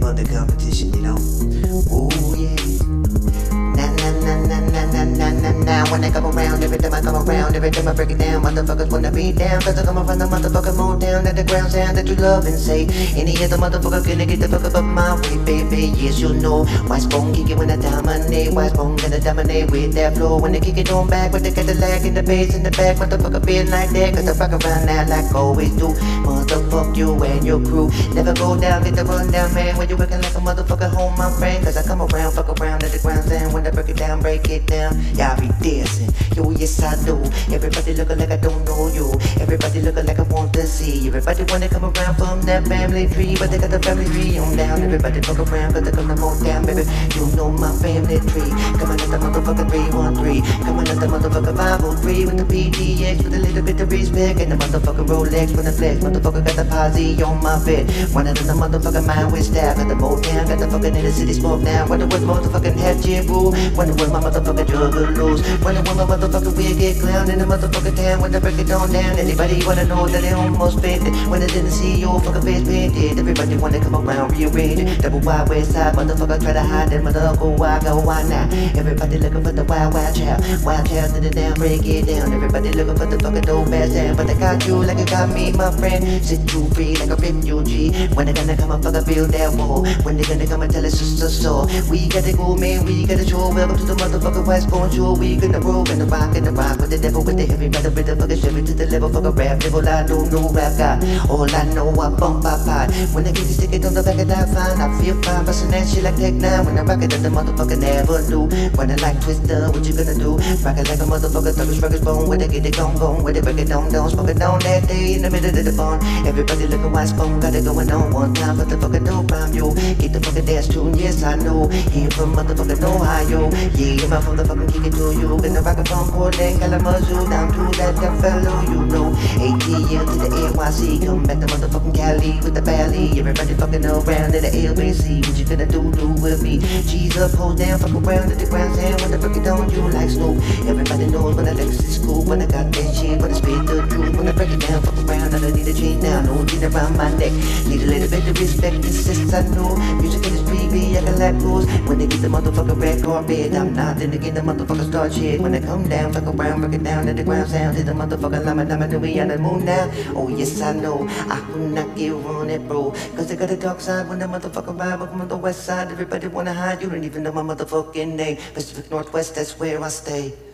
above the competition, you know. Ooh, yeah. Na na na na na na na na na. When I come around, every time I come around, every time I break it down, motherfuckers wanna be down. Cause I come from the motherfucking mold down. Let the ground sound that you love and say. Any other motherfucker gonna get the fuck up my way, baby. Yes, you know. Why spoon kick it when I dominate? Why spoon gonna dominate with that flow? When they kick it on back, with the Cadillac in the bass in the back, motherfucker feel like that. Cause I rock around that like always do. Motherfuck you and your crew. Never go down, get the run down, man. When you working like a motherfucker home, my friend. Cause I come around, fuck around at the ground sound. When I break it down, y'all be dancing. Yo, yes I do. Everybody looking like I don't know you. Everybody looking like I want to see. Everybody wanna come around from that family tree, but they got the family tree on down. Everybody fuck around, cause they come to more down, baby. You know my family tree. Coming at the motherfucker 313. Coming at the motherfucker 503 with the PDX with a little bit of respect. And the motherfucker Rolex with the flex. Motherfucker got the posse on my bed. Running in the motherfucking mind with style. Got the mold down, got the fucking in the city smoke now. Wonder what motherfucking head jib rule. Wonder what my motherfucking juggalos. Wonder what my motherfucking wig get clown in the motherfucking town. When I break it on down, anybody wanna know that they almost painted. When I didn't see your fucking face painted. Everybody wanna come around, rearrange it. Double wide west side, motherfucker try to hide them. Motherfucker, why go, why not? Everybody looking for the wild, wild child. Wild child to the down, break it down. Everybody looking for the fucking dope ass sound. But I got you like you got me, my friend. Sit you free like a refugee. When they gonna come and fucking build that wall? When they gonna come and tell us sister so? We gotta go, man, we gotta show. Welcome to the motherfucking West Point Show. We gonna roll and the rock with the devil with the heavy metal with the fucking Chevy to the level fucking rap. Level I know, no rap guy. All I know, I bump, I pot. When I get to stick it on the back of that fine, I feel fine. Bustin' that shit like Tech 9. When I rock it at the motherfucker never knew. When I like Twister, what you gonna do? Rock it like a motherfucker, thuggers, ruggers, bone. Where they get it gone, where they break it down, smoke it down that day in the middle of the barn. Everybody looking wise bone, got it going on one time for the fucking dope rhyme, yo. Get the fucking dance tune, yes I know. Here from motherfucking Ohio, yeah, I'm from the fucking kick it to you. Gonna rock it from Portland, Kalamazoo, down to that fellow, you know. ATL to the NYC, come back to motherfucking Cali with the valley. Everybody fucking around in the LBC. What you gonna do with me? Cheese up, hold down, fuck around at the ground sand. When I break it down, you like snow. Everybody knows when I like this school, when I got that shit, when I spit the truth. When I break it down, fuck around, I don't need a chain now, no chain around my neck. Need a little bit of respect, this is I know. Music industry, be I can like rules. When they get the motherfucking red carpet, I'm not. Then again, the motherfucker start shit. When they come down, fuck around, break it down at the ground sound. Hit the motherfucking lama, do we on the moon now? Oh yes, I know. I will not give on it, bro. Cause they got a dark side when the motherfucker ride. But from the west side, everybody wanna hide. You don't even know my motherfucking name. Pacific Northwest, that's where I stay.